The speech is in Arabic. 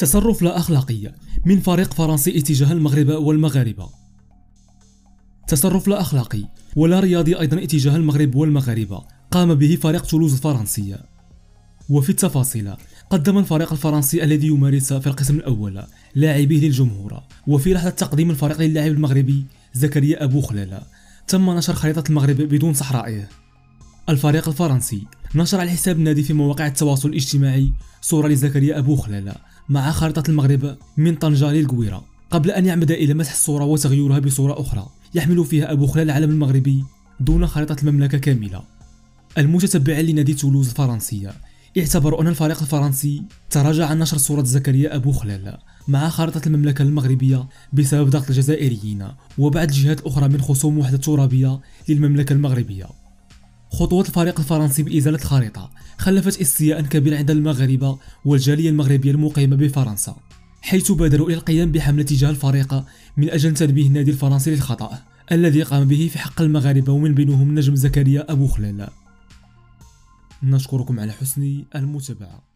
تصرف لا أخلاقي من فريق فرنسي اتجاه المغرب والمغاربة. تصرف لا أخلاقي ولا رياضي أيضا اتجاه المغرب والمغاربة قام به فريق تولوز الفرنسي. وفي التفاصيل، قدم الفريق الفرنسي الذي يمارس في القسم الأول لاعبيه للجمهور، وفي لحظة تقديم الفريق للاعب المغربي زكريا أبو خلال تم نشر خريطة المغرب بدون صحرائه. الفريق الفرنسي نشر على حساب النادي في مواقع التواصل الاجتماعي صورة لزكريا أبو خلال مع خريطة المغرب من طنجة للقويرة، قبل أن يعمد إلى مسح الصورة وتغييرها بصورة أخرى يحمل فيها أبو خلال العلم المغربي دون خريطة المملكة كاملة. المتتبعين لنادي تولوز الفرنسية اعتبروا أن الفريق الفرنسي تراجع عن نشر صورة زكريا أبو خلال مع خارطة المملكة المغربية بسبب ضغط الجزائريين وبعض الجهات الأخرى من خصوم وحدة ترابية للمملكة المغربية. خطوة الفريق الفرنسي بإزالة الخريطة خلفت استياء كبيرا عند المغاربة والجالية المغربية المقيمة بفرنسا، حيث بادروا إلى القيام بحملة تجاه الفريق من أجل تنبيه النادي الفرنسي للخطأ الذي قام به في حق المغاربة ومن بينهم النجم زكريا أبو خلال. نشكركم على حسن المتابعة.